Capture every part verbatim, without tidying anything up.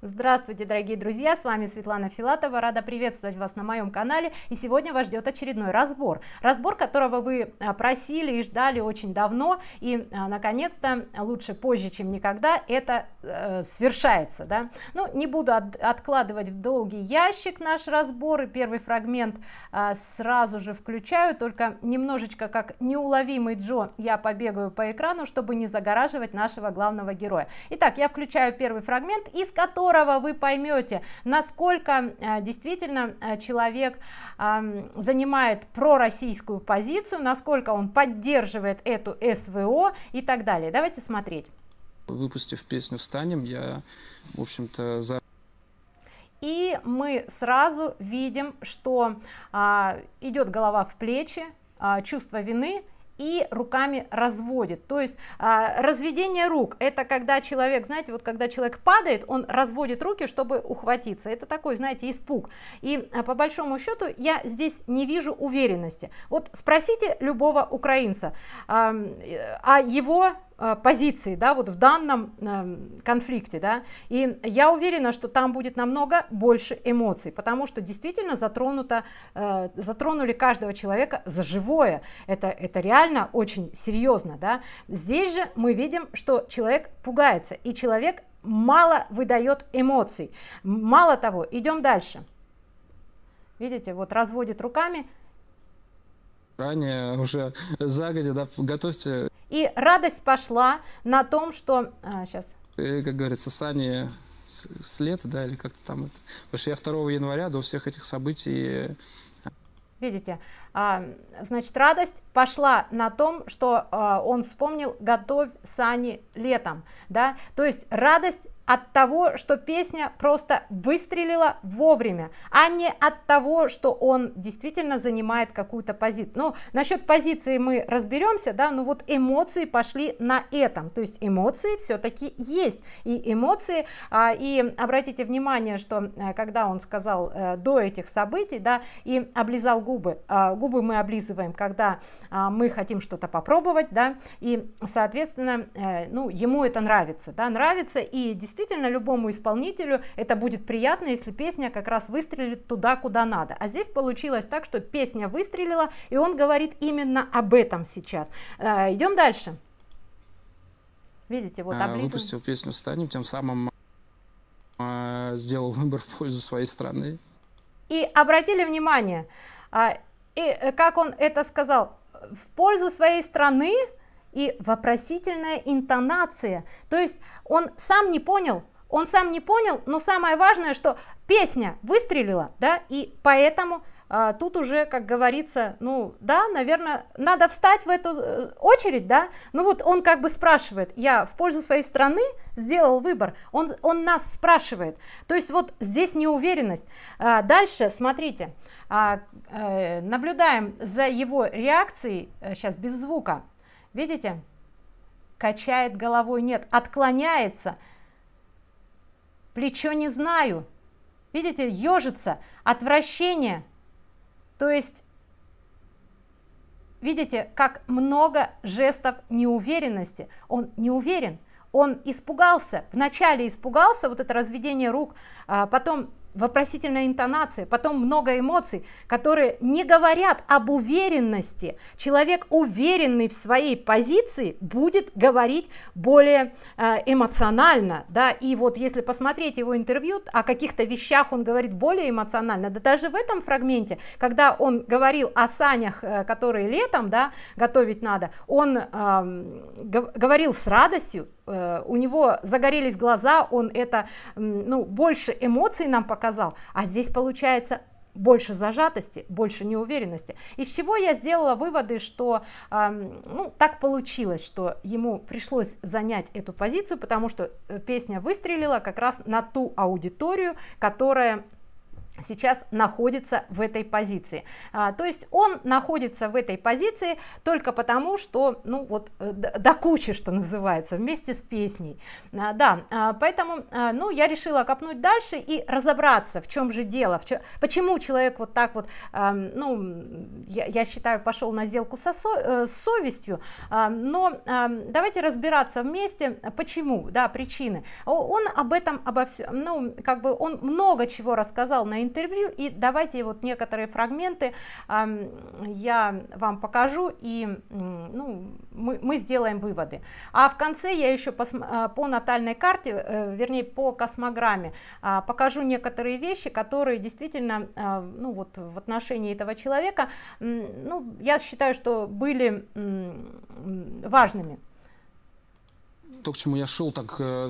Здравствуйте, дорогие друзья, с вами Светлана Филатова, рада приветствовать вас на моем канале, и сегодня вас ждет очередной разбор, разбор которого вы просили и ждали очень давно, и наконец-то, лучше позже, чем никогда, это э, свершается, да? Ну, не буду от, откладывать в долгий ящик наш разбор, и первый фрагмент э, сразу же включаю, только немножечко как неуловимый Джо я побегаю по экрану, чтобы не загораживать нашего главного героя. Итак, я включаю первый фрагмент, из которого вы поймете, насколько э, действительно э, человек э, занимает пророссийскую позицию, насколько он поддерживает эту СВО и так далее. Давайте смотреть. Выпустив песню «Встанем», я, в общем-то, за... И мы сразу видим, что э, идет голова в плечи, э, чувство вины, и руками разводит, то есть а, разведение рук, это когда человек, знаете, вот когда человек падает, он разводит руки, чтобы ухватиться, это такой, знаете, испуг, и а, по большому счету я здесь не вижу уверенности. Вот спросите любого украинца а, о его позиции, да, вот в данном э, конфликте, да, и я уверена, что там будет намного больше эмоций, потому что действительно затронуто, э, затронули каждого человека за живое, это, это реально очень серьезно, да. Здесь же мы видим, что человек пугается, и человек мало выдает эмоций, мало того, идем дальше, видите, вот разводит руками. Ранее уже загодя, да, готовьте. И радость пошла на том, что... А, сейчас. Как говорится, сани след, да, или как-то там это. Потому что я второго января до всех этих событий... Видите, а, значит, радость пошла на том, что а, он вспомнил «Готовь сани летом», да, то есть радость от того, что песня просто выстрелила вовремя, а не от того, что он действительно занимает какую-то позицию. Ну, насчет позиции мы разберемся, да, но вот эмоции пошли на этом, то есть эмоции все-таки есть, и эмоции, а, и обратите внимание, что а, когда он сказал а, до этих событий, да, и облизал губы, а, губы мы облизываем, когда а, мы хотим что-то попробовать, да, и, соответственно, а, ну, ему это нравится, да, нравится, и действительно Действительно, любому исполнителю это будет приятно, если песня как раз выстрелит туда, куда надо. А здесь получилось так, что песня выстрелила, и он говорит именно об этом сейчас. Э, идем дальше. Видите, вот облизан. Выпустил песню «Встанем», тем самым э, сделал выбор в пользу своей страны. И обратили внимание, э, и, как он это сказал, в пользу своей страны. И вопросительная интонация, то есть он сам не понял, он сам не понял, но самое важное, что песня выстрелила, да, и поэтому а, тут уже, как говорится, ну да, наверное, надо встать в эту э, очередь, да, ну вот он как бы спрашивает, я в пользу своей страны сделал выбор, он, он нас спрашивает, то есть вот здесь неуверенность. А, дальше, смотрите, а, э, наблюдаем за его реакцией, сейчас без звука. Видите, качает головой, нет, отклоняется, плечо не знаю, видите, ежится, отвращение, то есть, видите, как много жестов неуверенности, он не уверен, он испугался, вначале испугался, вот это разведение рук, а потом вопросительная интонация, потом много эмоций, которые не говорят об уверенности. Человек, уверенный в своей позиции, будет говорить более э, эмоционально, да, и вот если посмотреть его интервью, о каких-то вещах он говорит более эмоционально, да даже в этом фрагменте, когда он говорил о санях, э, которые летом, да, готовить надо, он э, говорил с радостью, э, у него загорелись глаза, он это, э, ну, больше эмоций нам показал, Показал. А здесь получается больше зажатости, больше неуверенности. Из чего я сделала выводы, что э, ну, так получилось, что ему пришлось занять эту позицию, потому что песня выстрелила как раз на ту аудиторию, которая сейчас находится в этой позиции. А, то есть он находится в этой позиции только потому, что, ну вот, до кучи, что называется, вместе с песней. А, да, а, поэтому, а, ну, я решила копнуть дальше и разобраться, в чем же дело, в чем, почему человек вот так вот, а, ну, я, я считаю, пошел на сделку со, со, с совестью, а, но а, давайте разбираться вместе, почему, да, причины. Он об этом, обо всем, ну, как бы он много чего рассказал на интервью, и давайте вот некоторые фрагменты э, я вам покажу, и ну, мы, мы сделаем выводы. А в конце я еще по, по натальной карте, э, вернее по космограмме, э, покажу некоторые вещи, которые действительно э, ну, вот, в отношении этого человека, э, ну, я считаю, что были э, важными. То, к чему я шел, так... Э...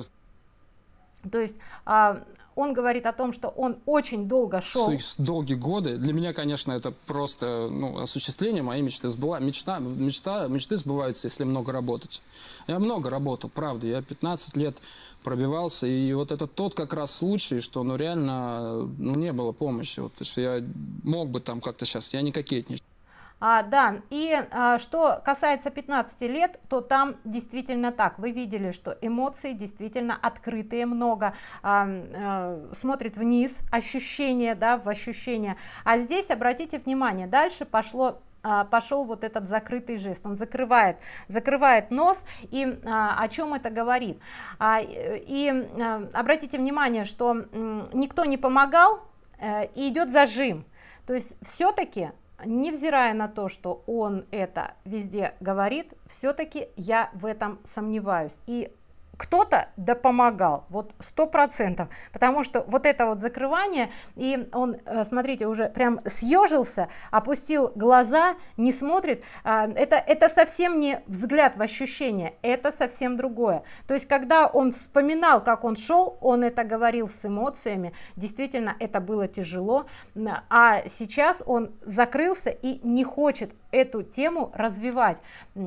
То есть... Э, Он говорит о том, что он очень долго шел. Долгие годы. Для меня, конечно, это просто ну, осуществление моей мечты. Сбыла... Мечта, мечта, мечты сбываются, если много работать. Я много работал, правда. Я пятнадцать лет пробивался. И вот это тот как раз случай, что ну, реально ну, не было помощи. Вот, что я мог бы там как-то сейчас, я не кокетничаю. А, да, и а, что касается пятнадцати лет, то там действительно так. Вы видели, что эмоции действительно открытые, много, а, а, смотрит вниз, ощущения, да, в ощущения. А здесь, обратите внимание, дальше пошло... пошел вот этот закрытый жест, он закрывает, закрывает нос, и а, о чем это говорит. А, и а, обратите внимание, что м, никто не помогал, а, и идет зажим, то есть все-таки, невзирая на то, что он это везде говорит, все-таки я в этом сомневаюсь. И кто-то да помогал, вот сто процентов, потому что вот это вот закрывание, и он, смотрите, уже прям съежился, опустил глаза, не смотрит, это, это совсем не взгляд в ощущение, это совсем другое. То есть, когда он вспоминал, как он шел, он это говорил с эмоциями, действительно, это было тяжело, а сейчас он закрылся и не хочет эту тему развивать.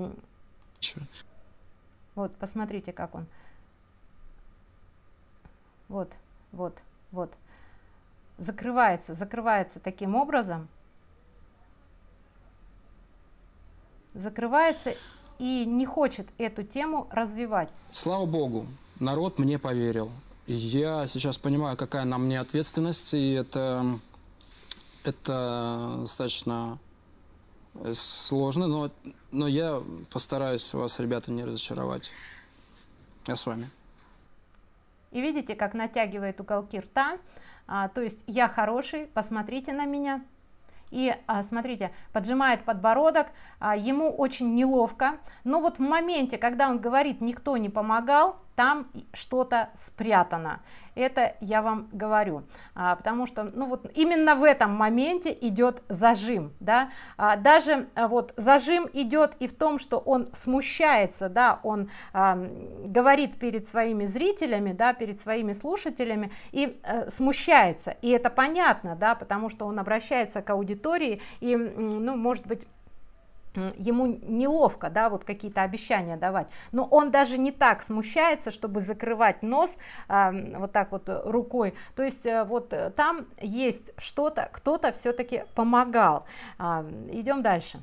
Вот, посмотрите, как он. Вот, вот, вот. Закрывается, закрывается таким образом. Закрывается и не хочет эту тему развивать. Слава Богу, народ мне поверил. Я сейчас понимаю, какая на мне ответственность, и это, это достаточно сложно, но, но я постараюсь вас, ребята, не разочаровать. Я с вами. И видите, как натягивает уголки рта, а, то есть я хороший, посмотрите на меня. И а, смотрите, поджимает подбородок, а, ему очень неловко, но вот в моменте, когда он говорит, никто не помогал, там что-то спрятано. Это я вам говорю, а, потому что ну вот именно в этом моменте идет зажим, да, а, даже а, вот зажим идет и в том, что он смущается, да, он а, говорит перед своими зрителями, да, перед своими слушателями и а, смущается, и это понятно, да, потому что он обращается к аудитории и, ну, может быть, ему неловко, да, вот какие-то обещания давать, но он даже не так смущается, чтобы закрывать нос э, вот так вот рукой, то есть э, вот там есть что-то, кто-то все-таки помогал. Э, идем дальше.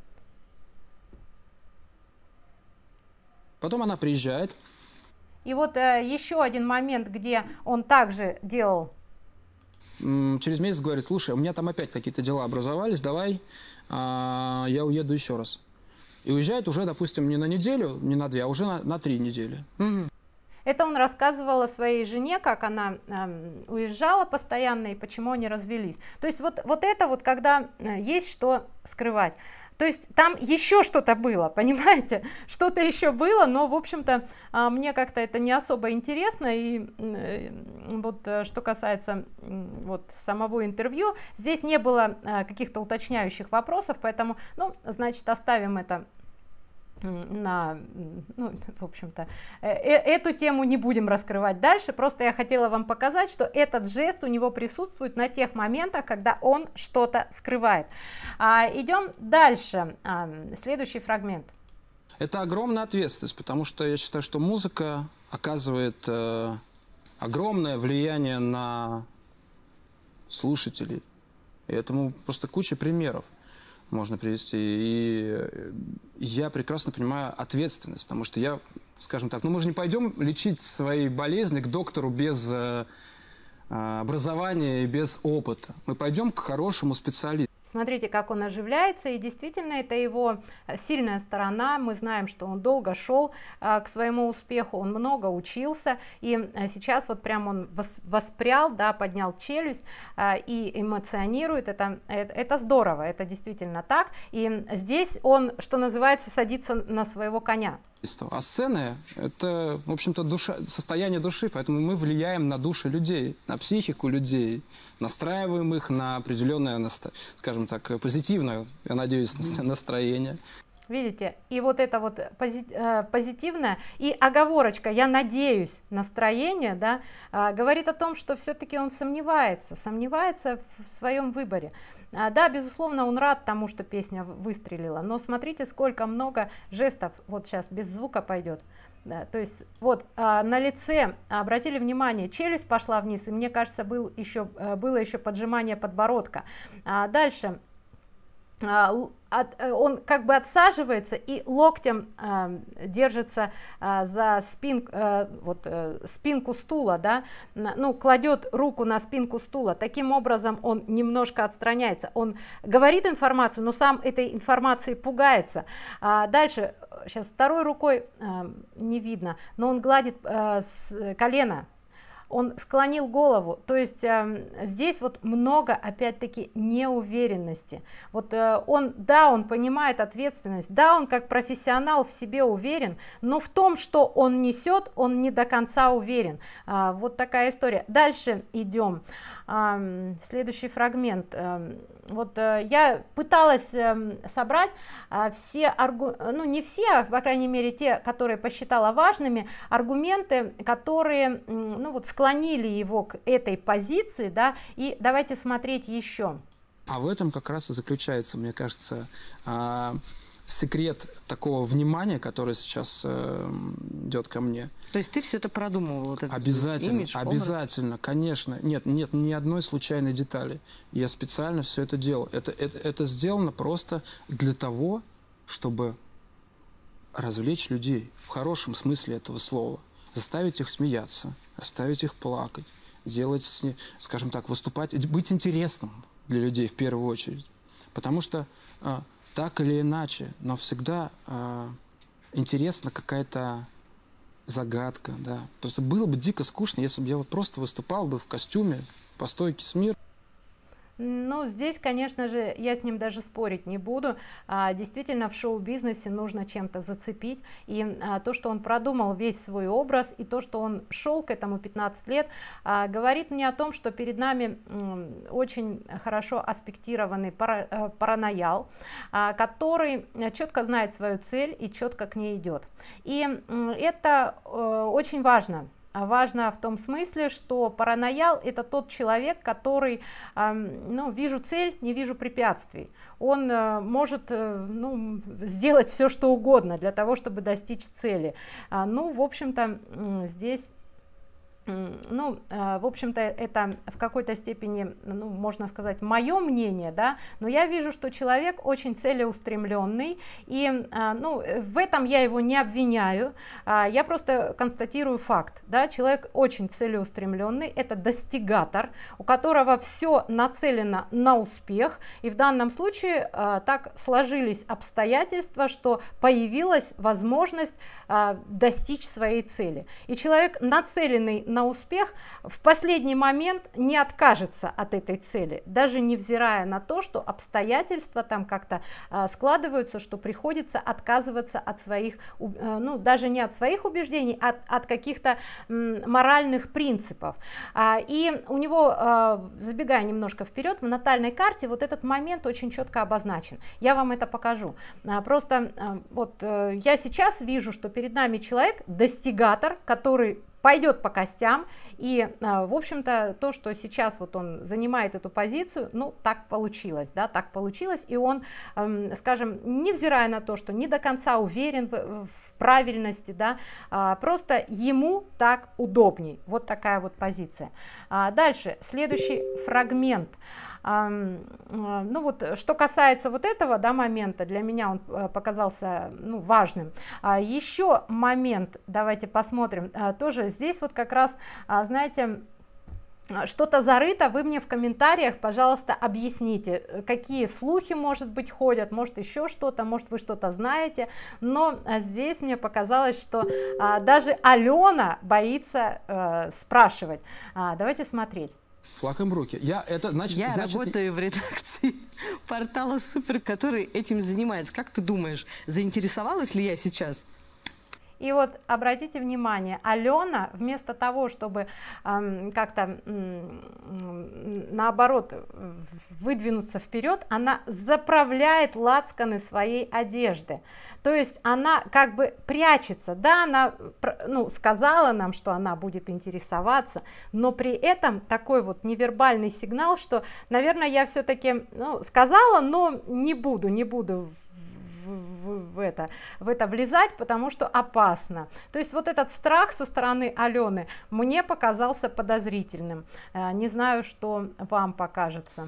Потом она приезжает. И вот э, еще один момент, где он также делал. Через месяц говорит, слушай, у меня там опять какие-то дела образовались, давай а, я уеду еще раз. И уезжает уже, допустим, не на неделю, не на две, а уже на, на три недели. Угу. Это он рассказывал о своей жене, как она э, уезжала постоянно и почему они развелись. То есть вот, вот это вот, когда э, есть что скрывать. То есть там еще что-то было, понимаете, что-то еще было, но в общем-то мне как-то это не особо интересно. И вот что касается вот самого интервью, здесь не было каких-то уточняющих вопросов, поэтому, ну, значит, оставим это на, ну, в общем-то, э эту тему не будем раскрывать дальше, просто я хотела вам показать, что этот жест у него присутствует на тех моментах, когда он что-то скрывает. А, идем дальше, а, следующий фрагмент. Это огромная ответственность, потому что я считаю, что музыка оказывает э, огромное влияние на слушателей. И этому просто куча примеров можно привести. И я прекрасно понимаю ответственность, потому что я, скажем так, ну мы же не пойдем лечить свои болезни к доктору без э, образования и без опыта. Мы пойдем к хорошему специалисту. Смотрите, как он оживляется, и действительно это его сильная сторона. Мы знаем, что он долго шел а, к своему успеху, он много учился, и а, сейчас вот прям он вос, воспрял, да, поднял челюсть а, и эмоционирует. Это, это, это здорово, это действительно так. И здесь он, что называется, садится на своего коня. А сцены – это, в общем-то, душа, состояние души, поэтому мы влияем на души людей, на психику людей, настраиваем их на определенное, скажем так, позитивное, я надеюсь, настроение. Видите, и вот это вот позитивное и оговорочка «я надеюсь» настроение, да, говорит о том, что все-таки он сомневается, сомневается в своем выборе. Да, безусловно, он рад тому, что песня выстрелила, но смотрите, сколько много жестов, вот сейчас без звука пойдет. Да, то есть вот а, на лице, обратили внимание, челюсть пошла вниз, и мне кажется, был еще, было еще поджимание подбородка. А дальше а, от, он как бы отсаживается и локтем а, держится а, за спин, а, вот, а, спинку стула, да, ну, кладет руку на спинку стула. Таким образом он немножко отстраняется, он говорит информацию, но сам этой информации пугается. А дальше, сейчас второй рукой а, не видно, но он гладит а, с колено. Он склонил голову, то есть э, здесь вот много, опять-таки, неуверенности. Вот э, он, да, он понимает ответственность, да, он как профессионал в себе уверен, но в том, что он несет, он не до конца уверен. А, вот такая история. Дальше идем. А, следующий фрагмент. А, вот а, я пыталась а, собрать а, все аргументы, ну не все, а, по крайней мере те, которые посчитала важными, аргументы, которые, ну вот, склонили его к этой позиции, да, и давайте смотреть еще. А в этом как раз и заключается, мне кажется, секрет такого внимания, которое сейчас э, идет ко мне. То есть ты все это продумывал? Вот этот обязательно, имидж, обязательно, конечно. Нет, нет ни одной случайной детали. Я специально все это делал. Это, это, это сделано просто для того, чтобы развлечь людей в хорошем смысле этого слова. Заставить их смеяться, заставить их плакать, делать, скажем так, выступать, быть интересным для людей в первую очередь. Потому что э, так или иначе, но всегда э, интересна какая-то загадка, да. Просто было бы дико скучно, если бы я вот просто выступал бы в костюме по стойке смирно. Ну, здесь, конечно же, я с ним даже спорить не буду. А, действительно, в шоу-бизнесе нужно чем-то зацепить. И а, то, что он продумал весь свой образ, и то, что он шел к этому пятнадцать лет, а, говорит мне о том, что перед нами м, очень хорошо аспектированный пара, а, параноял, а, который четко знает свою цель и четко к ней идет. И м, это а, очень важно. Важно в том смысле, что параноял – это тот человек, который, э, ну, вижу цель, не вижу препятствий. Он э, может э, ну, сделать все, что угодно для того, чтобы достичь цели. А, ну, в общем-то, э, здесь... Ну, в общем-то, это в какой-то степени, ну, можно сказать, мое мнение, да, но я вижу, что человек очень целеустремленный, и, ну, в этом я его не обвиняю, я просто констатирую факт, да, человек очень целеустремленный, это достигатор, у которого все нацелено на успех, и в данном случае так сложились обстоятельства, что появилась возможность достичь своей цели, и человек, нацеленный на успех, в последний момент не откажется от этой цели, даже невзирая на то, что обстоятельства там как-то а, складываются, что приходится отказываться от своих, а, ну даже не от своих убеждений, а от, от каких-то моральных принципов. А, и у него, а, забегая немножко вперед, в натальной карте вот этот момент очень четко обозначен. Я вам это покажу. А, просто а, вот а, я сейчас вижу, что перед нами человек, достигатор, который пойдет по костям, и, в общем-то, то, что сейчас вот он занимает эту позицию, ну, так получилось, да, так получилось, и он, скажем, невзирая на то, что не до конца уверен в правильности, да, а, просто ему так удобней. Вот такая вот позиция. А дальше, следующий фрагмент. А, ну вот, что касается вот этого, да, момента, для меня он показался, ну, важным. А еще момент, давайте посмотрим, а, тоже здесь вот как раз, а, знаете, что-то зарыто, вы мне в комментариях, пожалуйста, объясните, какие слухи, может быть, ходят, может, еще что-то, может, вы что-то знаете, но здесь мне показалось, что а, даже Алена боится а, спрашивать. А, давайте смотреть. Флаг им в руки. Я, это, значит, Я значит... работаю в редакции портала Супер, который этим занимается. Как ты думаешь, заинтересовалась ли я сейчас? И вот обратите внимание, Алена вместо того, чтобы эм, как-то эм, наоборот выдвинуться вперед, она заправляет лацканы своей одежды. То есть она как бы прячется, да, она, ну, сказала нам, что она будет интересоваться, но при этом такой вот невербальный сигнал, что, наверное, я все-таки, ну, сказала, но не буду, не буду В, в, это, в это влезать, потому что опасно. То есть вот этот страх со стороны Алены мне показался подозрительным. Не знаю, что вам покажется.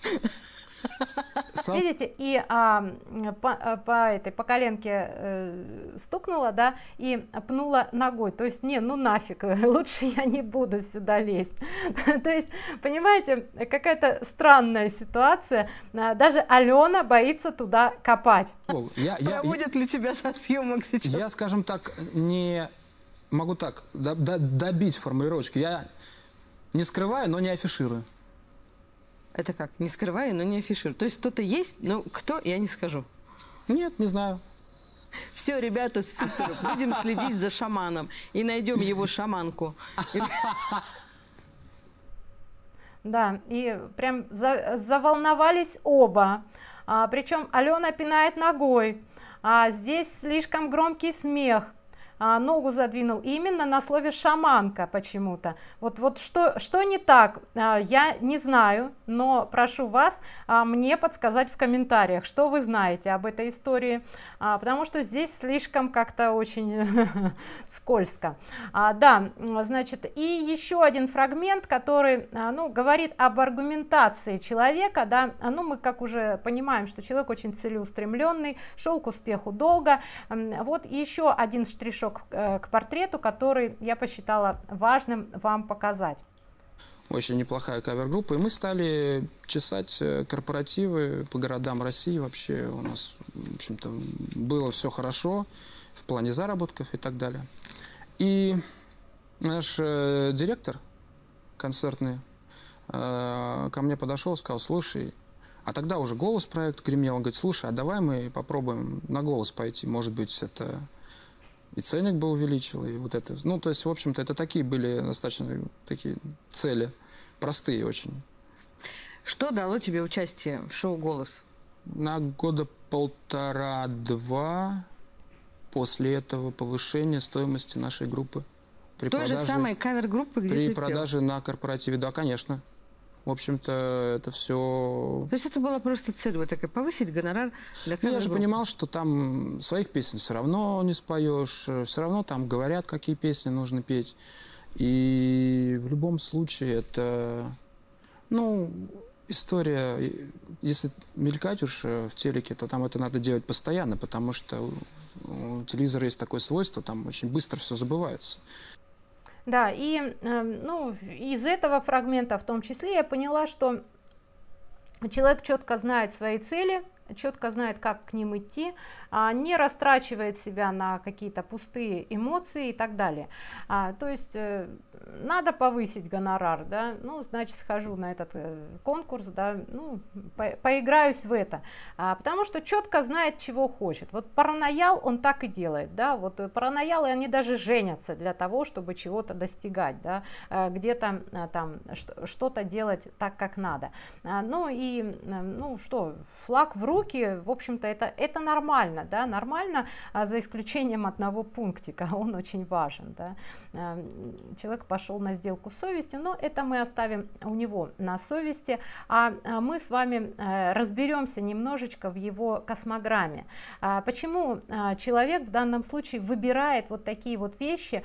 Видите, и а, по, по этой по коленке э, стукнула, да, и пнула ногой. То есть, не, ну нафиг, лучше я не буду сюда лезть. То есть, понимаете, какая-то странная ситуация. Даже Алена боится туда копать. Я, я, Проводят я, ли тебя со съемок сейчас? Я, скажем так, не могу так до, до, добить формулировочку. Я не скрываю, но не афиширую. Это как? Не скрываю, но не афиширую. То есть кто-то есть, но кто, я не скажу. Нет, не знаю. Все, ребята, супер. Будем следить за шаманом. И найдем его шаманку. Да, и прям за, заволновались оба. А, причем Алена пинает ногой. А здесь слишком громкий смех. А, ногу задвинул именно на слове шаманка почему-то. Вот, вот что, что не так, а, я не знаю, но прошу вас а, мне подсказать в комментариях, что вы знаете об этой истории, а, потому что здесь слишком как-то очень скользко. А, да, значит, и еще один фрагмент, который, а, ну, говорит об аргументации человека, да, ну, мы как уже понимаем, что человек очень целеустремленный, шел к успеху долго. Вот еще один штришок к портрету, который я посчитала важным вам показать. Очень неплохая кавер-группа, и мы стали чесать корпоративы по городам России. Вообще у нас, в общем-то, было все хорошо в плане заработков и так далее. И наш э, директор концертный э, ко мне подошел и сказал: слушай, а тогда уже «Голос» проект гремел. Он говорит: слушай, а давай мы попробуем на «Голос» пойти, может быть, это... И ценник бы увеличил, и вот это. Ну, то есть, в общем-то, это такие были достаточно такие цели, простые очень. Что дало тебе участие в шоу «Голос»? На года полтора-два после этого повышения стоимости нашей группы. При Той продаже, же самой кавер-группы, где При ты продаже пел. на корпоративе, да, конечно. В общем-то, это все... То есть это была просто цель, вот такая, повысить гонорар для кавер-группы? Ну, я же понимал, что там своих песен все равно не споешь, все равно там говорят, какие песни нужно петь. И в любом случае это, ну, история, если мелькать уж в телеке, то там это надо делать постоянно, потому что у телевизора есть такое свойство, там очень быстро все забывается. Да, и э, ну, из этого фрагмента в том числе я поняла, что человек четко знает свои цели, четко знает, как к ним идти, а, не растрачивает себя на какие-то пустые эмоции и так далее. А, то есть э, надо повысить гонорар, да, ну, значит, схожу на этот э, конкурс, да, ну, по поиграюсь в это, а, потому что четко знает, чего хочет. Вот параноял, он так и делает, да, вот параноялы, они даже женятся для того, чтобы чего-то достигать, да, где-то там что-то делать так, как надо. А, ну и, ну что, флаг в руки, руки, в общем-то, это, это нормально, да, нормально, а за исключением одного пунктика, он очень важен, да. Человек пошел на сделку с совестью, но это мы оставим у него на совести, а мы с вами разберемся немножечко в его космограмме. Почему человек в данном случае выбирает вот такие вот вещи,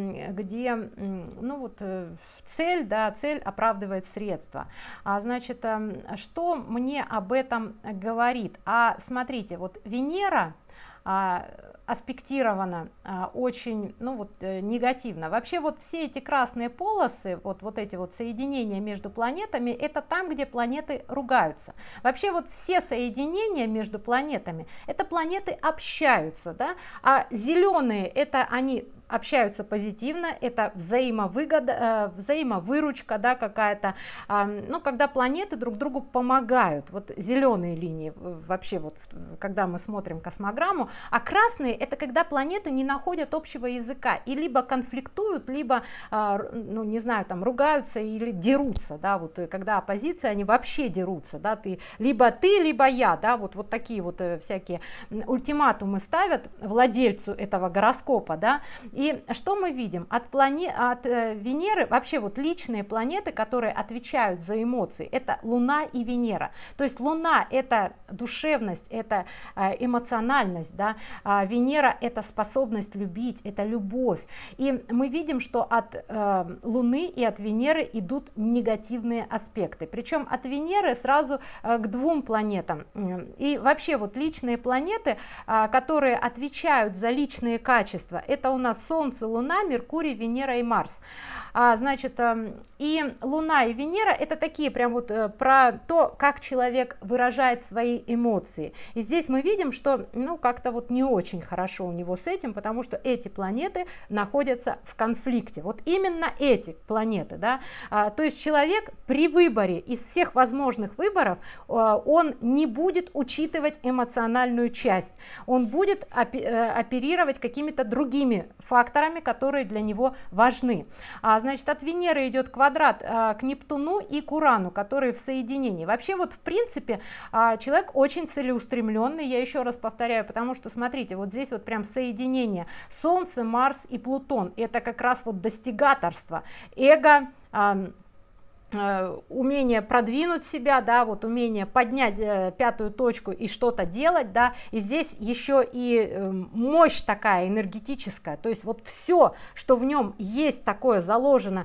где, ну вот, цель, да, цель оправдывает средства. А, значит, что мне об этом говорит? А смотрите, вот Венера а, аспектирована а, очень, ну вот, э, негативно. Вообще вот все эти красные полосы, вот, вот эти вот соединения между планетами, это там, где планеты ругаются. Вообще вот все соединения между планетами, это планеты общаются, да, а зеленые, это они общаются позитивно, это взаимовыгода, э, взаимовыручка, да, какая-то, э, ну, когда планеты друг другу помогают, вот зеленые линии, вообще вот, когда мы смотрим космограмму, а красные это когда планеты не находят общего языка и либо конфликтуют, либо, э, ну, не знаю, там, ругаются или дерутся, да, вот, когда оппозиция, они вообще дерутся, да, ты, либо ты, либо я, да, вот, вот такие вот э, всякие ультиматумы ставят владельцу этого гороскопа, да. И что мы видим? От, плане... от э, Венеры, вообще вот личные планеты, которые отвечают за эмоции, это Луна и Венера. То есть Луна это душевность, это э, эмоциональность, да? А Венера это способность любить, это любовь. И мы видим, что от э, Луны и от Венеры идут негативные аспекты. Причем от Венеры сразу э, к двум планетам. И вообще вот личные планеты, э, которые отвечают за личные качества, это у нас Солнце, Луна, Меркурий, Венера и Марс. А, значит, и Луна и Венера это такие прям вот про то, как человек выражает свои эмоции. И здесь мы видим, что ну как-то вот не очень хорошо у него с этим, потому что эти планеты находятся в конфликте. Вот именно эти планеты, да. А, то есть человек при выборе из всех возможных выборов, а, он не будет учитывать эмоциональную часть. Он будет оперировать какими-то другими факторами, которые для него важны. А, значит, от Венеры идет квадрат а, к Нептуну и к Урану, которые в соединении. Вообще вот в принципе а, человек очень целеустремленный, я еще раз повторяю, потому что смотрите, вот здесь вот прям соединение Солнце, Марс и Плутон. Это как раз вот достигаторство, эго, а, умение продвинуть себя, да, вот умение поднять э, пятую точку и что-то делать, да, и здесь еще и э, мощь такая энергетическая, то есть вот все, что в нем есть такое заложено,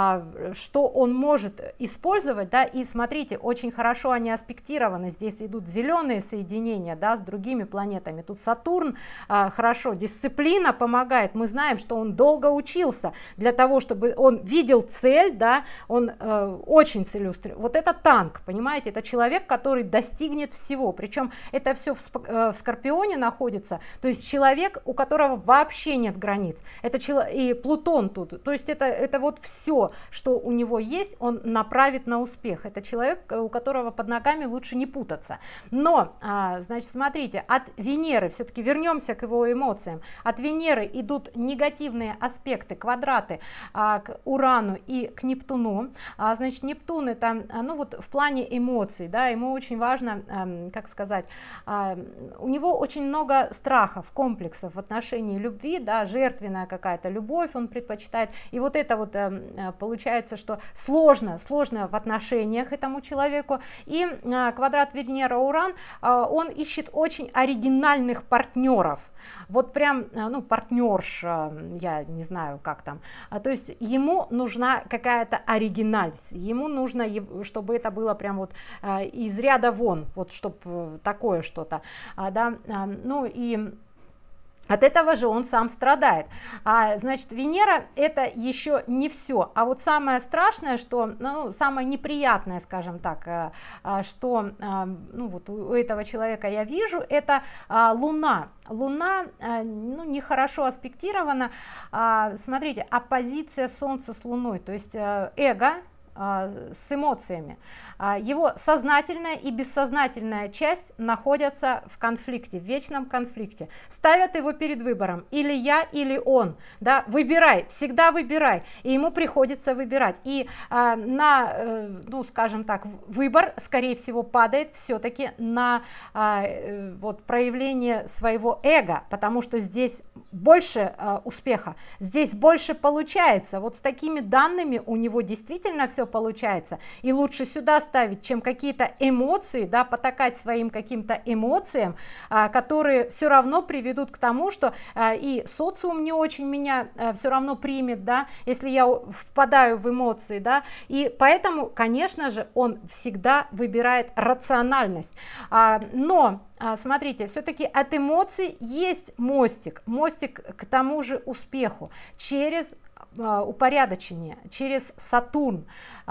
э, что он может использовать, да, и смотрите, очень хорошо они аспектированы, здесь идут зеленые соединения, да, с другими планетами, тут Сатурн, э, хорошо, дисциплина помогает, мы знаем, что он долго учился для того, чтобы он видел цель, да, он э, очень целеустремленный. Вот это танк, понимаете, это человек, который достигнет всего, причем это все в, в Скорпионе находится, то есть человек, у которого вообще нет границ, это чело... и Плутон тут, то есть это, это вот все, что у него есть, он направит на успех, это человек, у которого под ногами лучше не путаться. Но, а, значит, смотрите, от Венеры, все-таки вернемся к его эмоциям, от Венеры идут негативные аспекты, квадраты а, к Урану и к Нептуну. а, Значит, Нептун это, ну вот в плане эмоций, да, ему очень важно, э, как сказать, э, у него очень много страхов, комплексов в отношении любви, да, жертвенная какая-то любовь он предпочитает, и вот это вот э, получается, что сложно, сложно в отношениях этому человеку, и э, квадрат Венера-Уран, э, он ищет очень оригинальных партнеров. Вот прям, ну, партнерша, я не знаю, как там, то есть ему нужна какая-то оригинальность, ему нужно, чтобы это было прям вот из ряда вон, вот чтобы такое что-то, да, ну и... От этого же он сам страдает. А, значит, Венера это еще не все. А вот самое страшное, что, ну, самое неприятное, скажем так, а, а, что а, ну, вот у этого человека я вижу, это а, Луна. Луна, а, ну, нехорошо аспектирована. А, смотрите, оппозиция Солнца с Луной, то есть а, эго. с эмоциями. Его сознательная и бессознательная часть находятся в конфликте, в вечном конфликте. Ставят его перед выбором: или я, или он. Да? Выбирай, всегда выбирай. И ему приходится выбирать. И а, на, э, ну, скажем так, выбор, скорее всего, падает все-таки на а, э, вот, проявление своего эго, потому что здесь больше а, успеха, здесь больше получается. Вот с такими данными у него действительно все получается. И лучше сюда ставить, чем какие-то эмоции, да, потакать своим каким-то эмоциям, а, которые все равно приведут к тому, что а, и социум не очень меня а, все равно примет, да, если я впадаю в эмоции, да, и поэтому, конечно же, он всегда выбирает рациональность. А, но смотрите, все-таки от эмоций есть мостик, мостик к тому же успеху через упорядочение, через Сатурн.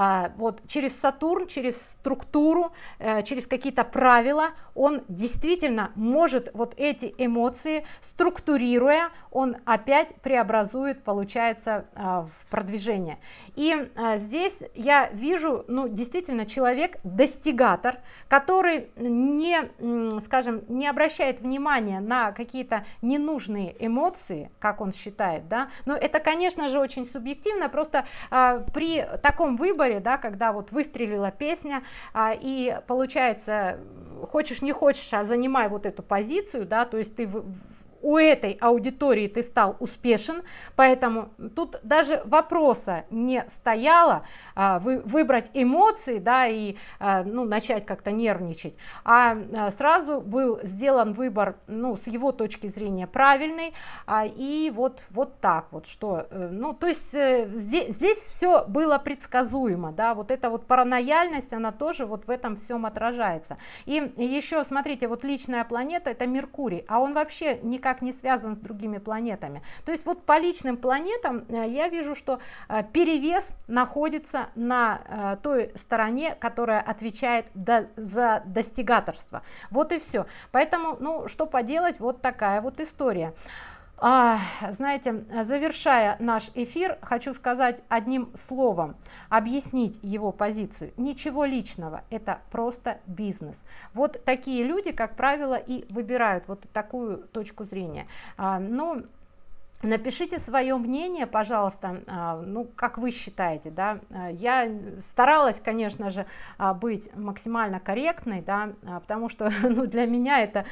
Вот через Сатурн, через структуру, через какие-то правила он действительно может вот эти эмоции, структурируя, он опять преобразует, получается, в продвижение. И здесь я вижу, ну, действительно, человек-достигатор, который не, скажем, не обращает внимания на какие-то ненужные эмоции, как он считает, да, но это, конечно же, очень субъективно, просто а, при таком выборе, да, когда вот выстрелила песня, а, и получается, хочешь не хочешь, а занимай вот эту позицию, да, то есть ты в, у этой аудитории ты стал успешен, поэтому тут даже вопроса не стояло а, вы, выбрать эмоции, да, и а, ну, начать как-то нервничать, а, а сразу был сделан выбор, ну, с его точки зрения правильный, а, и вот, вот так вот, что, ну, то есть здесь, здесь все было предсказуемо, да, вот эта вот паранояльность, она тоже вот в этом всем отражается. И еще, смотрите, вот личная планета — это Меркурий, а он вообще никак не связан с другими планетами. То есть вот по личным планетам я вижу, что перевес находится на той стороне, которая отвечает за достигаторство. Вот и все. Поэтому, ну, что поделать, вот такая вот история. А, знаете, завершая наш эфир, хочу сказать одним словом, объяснить его позицию. Ничего личного, это просто бизнес. Вот такие люди, как правило, и выбирают вот такую точку зрения. А, ну, напишите свое мнение, пожалуйста, ну, как вы считаете, да. Я старалась, конечно же, быть максимально корректной, да, потому что, ну, для меня это,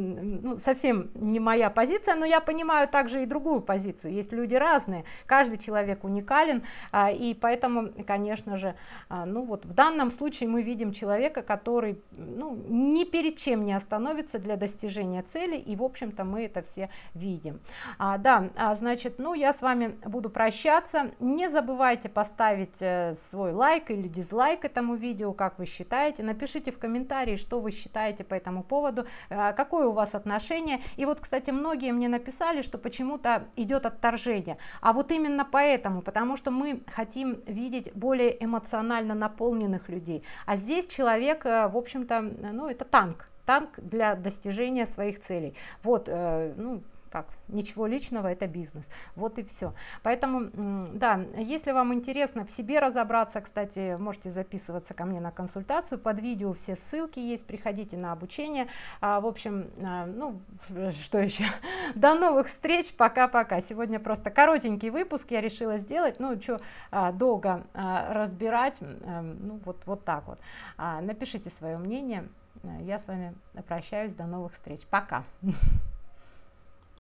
ну, совсем не моя позиция, но я понимаю также и другую позицию. Есть люди разные, каждый человек уникален, и поэтому, конечно же, ну, вот в данном случае мы видим человека, который, ну, ни перед чем не остановится для достижения цели, и, в общем-то, мы это все видим. А, да, А, значит, ну, я с вами буду прощаться. Не забывайте поставить э, свой лайк или дизлайк этому видео, как вы считаете. Напишите в комментарии, что вы считаете по этому поводу, э, какое у вас отношение. И вот, кстати, многие мне написали, что почему-то идет отторжение. А вот именно поэтому, потому что мы хотим видеть более эмоционально наполненных людей. А здесь человек, э, в общем-то, ну, это танк. Танк для достижения своих целей. Вот, э, ну, как, ничего личного, это бизнес. Вот и все. Поэтому, да, если вам интересно в себе разобраться, кстати, можете записываться ко мне на консультацию. Под видео все ссылки есть, приходите на обучение. А, в общем, а, ну, что еще? До новых встреч, пока-пока. Сегодня просто коротенький выпуск я решила сделать, ну, что а, долго а, разбирать, а, ну, вот, вот так вот. А, напишите свое мнение. Я с вами прощаюсь, до новых встреч. Пока.